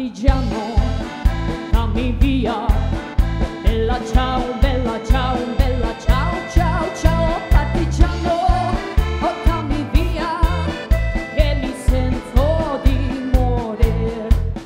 partigiano, portami via. Bella ciao, bella ciao, bella ciao, ciao, ciao, partigiano, portami via, che mi sento di morire.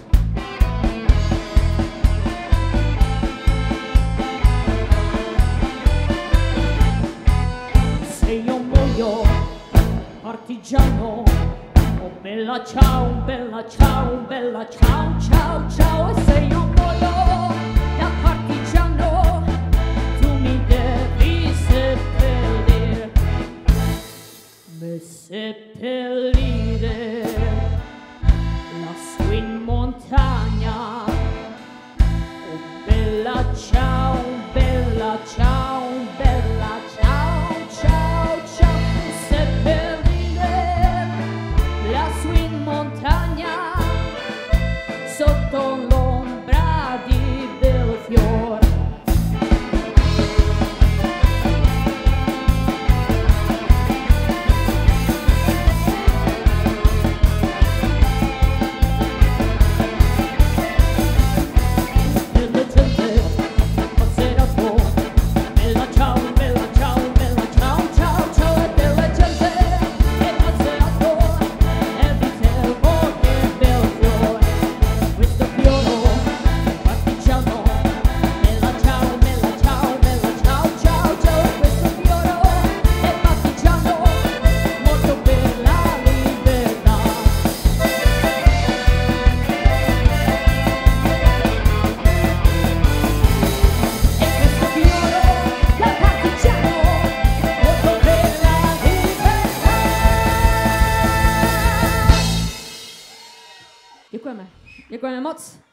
Se io muoio, partigiano, oh bella ciao, bella ciao, bella ciao, ciao, ciao, e se io muoio da partigiano, tu mi devi seppellire, me seppellire lassù in montagna. Oh bella ciao, bella ciao, bella ciao, ciao, ciao, seppellire lassù in montagna, sotto l'ombra di Belfiore. Děkujeme. Děkujeme moc.